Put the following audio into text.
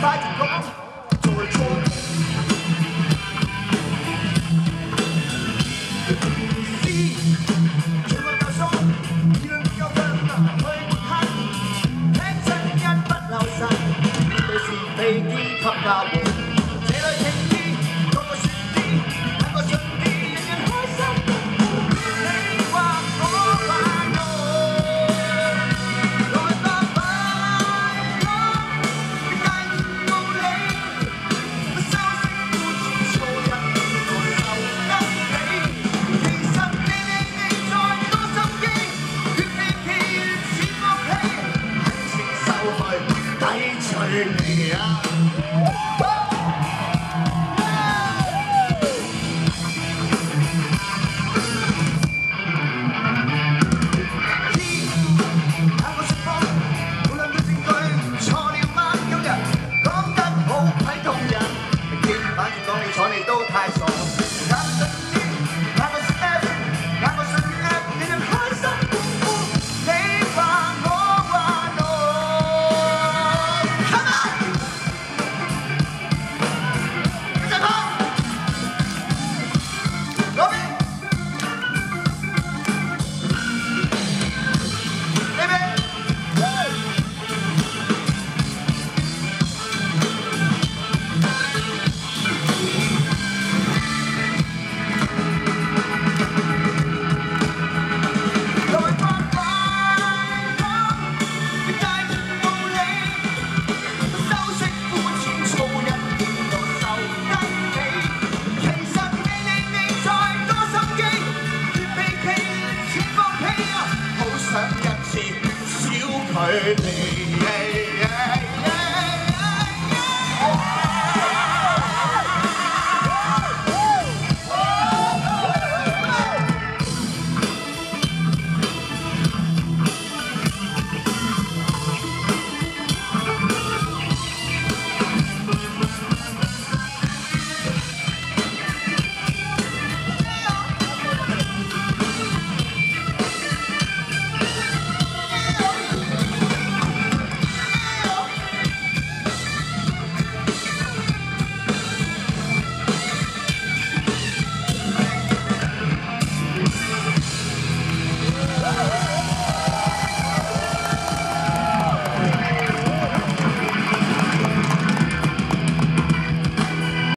快啲講，再錯。C， 全部夠數，議論夠分，去抹黑，聽真一不留神，對是非兼給教換。這裏停啲，個個説啲，兩個信啲，人人開心。你話我話我，來吧快樂，別介意道理，不修飾固然錯人，我受得起。其實你再多心機，越脾氣越似惡氣，恨情收去抵取你啊！ 睬你都太傻，眼信啲，眼我信 F， 眼我信 F， 人人開心。你話我話我 ，come on， 繼續拍，攞邊 ，baby。 想一次小距離。